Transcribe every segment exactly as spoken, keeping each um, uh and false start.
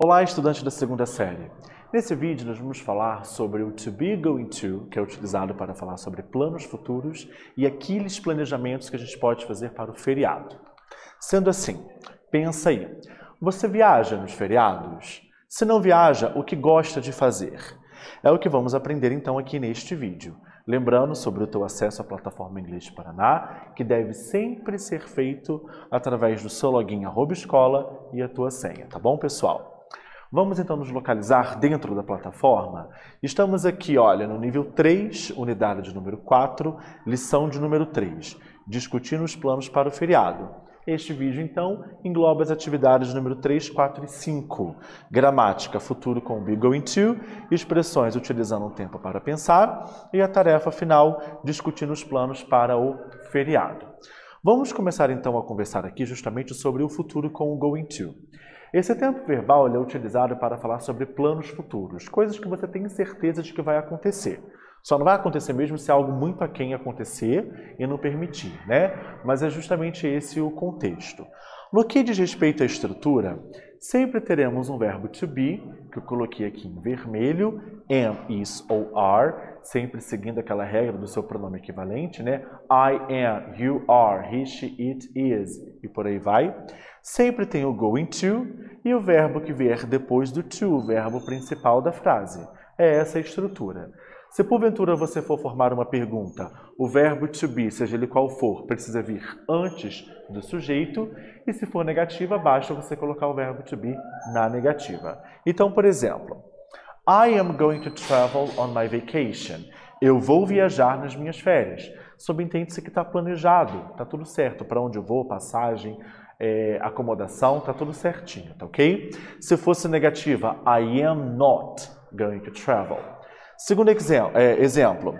Olá, estudante da segunda série. Nesse vídeo nós vamos falar sobre o to be, going to, que é utilizado para falar sobre planos futuros e aqueles planejamentos que a gente pode fazer para o feriado. Sendo assim, pensa aí, você viaja nos feriados? Se não viaja, o que gosta de fazer? É o que vamos aprender então aqui neste vídeo. Lembrando sobre o teu acesso à plataforma Inglês Paraná, que deve sempre ser feito através do seu login arroba escola e a tua senha, tá bom, pessoal? Vamos então nos localizar dentro da plataforma. Estamos aqui, olha, no nível três, unidade de número quatro, lição de número três, discutindo os planos para o feriado. Este vídeo, então, engloba as atividades número três, quatro e cinco. Gramática, futuro com be, going to, expressões utilizando o tempo para pensar e a tarefa final, discutindo os planos para o feriado. Vamos começar então a conversar aqui justamente sobre o futuro com o going to. Esse tempo verbal ele é utilizado para falar sobre planos futuros, coisas que você tem certeza de que vai acontecer. Só não vai acontecer mesmo se algo muito aquém acontecer e não permitir, né? Mas é justamente esse o contexto. No que diz respeito à estrutura, sempre teremos um verbo to be, que eu coloquei aqui em vermelho, am, is ou are, sempre seguindo aquela regra do seu pronome equivalente, né? I am, you are, he, she, it, is, e por aí vai. Sempre tem o going to e o verbo que vier depois do to, o verbo principal da frase. É essa a estrutura. Se porventura você for formar uma pergunta, o verbo to be, seja ele qual for, precisa vir antes do sujeito, e se for negativa, basta você colocar o verbo to be na negativa. Então, por exemplo, I am going to travel on my vacation. Eu vou viajar nas minhas férias. Subentende-se que está planejado, está tudo certo. Para onde eu vou, passagem, é, acomodação, está tudo certinho, tá ok? Se fosse negativa, I am not going to travel. Segundo exemplo,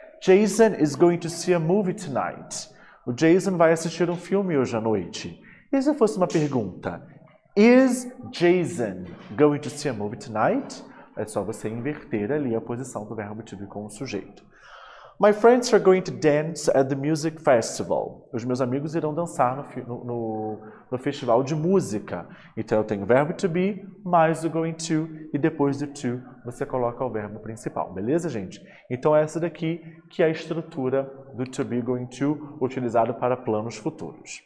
Jason is going to see a movie tonight. O Jason vai assistir um filme hoje à noite. E se fosse uma pergunta, is Jason going to see a movie tonight? É só você inverter ali a posição do verbo to be com o sujeito. My friends are going to dance at the music festival. Os meus amigos irão dançar no, no, no festival de música. Então eu tenho o verbo to be mais o going to e depois do to você coloca o verbo principal. Beleza, gente? Então essa daqui que é a estrutura do to be, going to utilizado para planos futuros.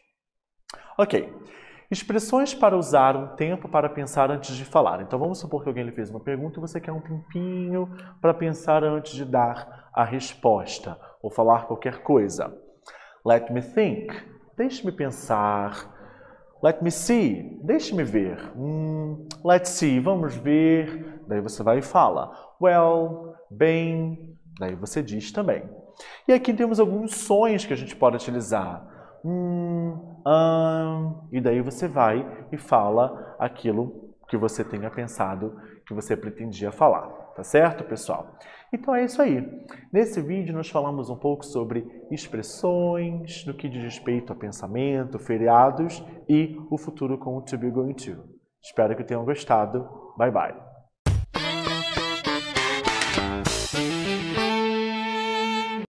Ok. Expressões para usar um tempo para pensar antes de falar. Então vamos supor que alguém lhe fez uma pergunta e você quer um tempinho para pensar antes de dar a resposta ou falar qualquer coisa. Let me think. Deixe-me pensar. Let me see. Deixe-me ver. Hum, let's see. Vamos ver. Daí você vai e fala. Well, bem. Daí você diz também. E aqui temos alguns sons que a gente pode utilizar. Hum, um, e daí você vai e fala aquilo que você tenha pensado que você pretendia falar, tá certo, pessoal? Então é isso aí. Nesse vídeo nós falamos um pouco sobre expressões, no que diz respeito a pensamento, feriados e o futuro com o to be, going to. Espero que tenham gostado. Bye, bye.